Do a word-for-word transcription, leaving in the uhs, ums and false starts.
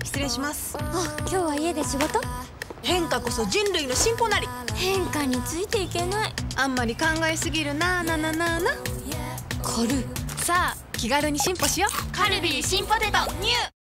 失礼します。 あ、今日は家で仕事？ 変化こそ人類の進歩なり。 変化についていけない。 あんまり考えすぎるなーなななな。 軽い。 さあ気軽に進歩しよう。 カルビー新ポテトニュー